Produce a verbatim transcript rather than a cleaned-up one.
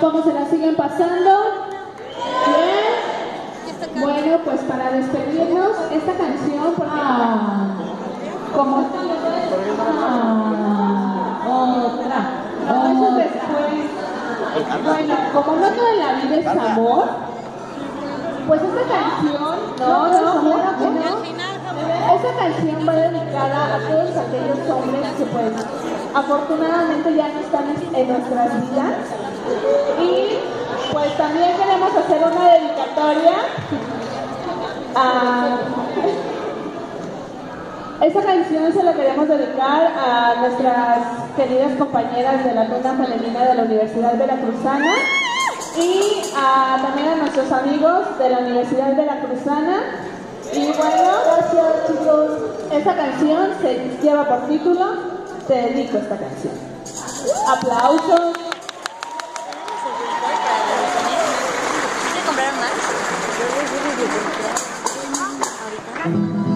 ¿Cómo se la siguen pasando? ¿Bien? Bueno, pues para despedirnos, esta canción, porque ah, como ah, otra, no, eso después. Bueno, como no toda la vida es amor, pues esta canción, no, no, claro que no. Esta canción va dedicada a todos aquellos hombres que pues afortunadamente ya no están en nuestras vidas. Y pues también queremos hacer una dedicatoria a... Esta canción se la queremos dedicar a nuestras queridas compañeras de la Tuna Femenina de la Universidad Veracruzana y a, también a nuestros amigos de la Universidad Veracruzana. Y bueno, gracias chicos. Esta canción se lleva por título Te dedico esta canción. Aplausos. ¿Quieres comprar más?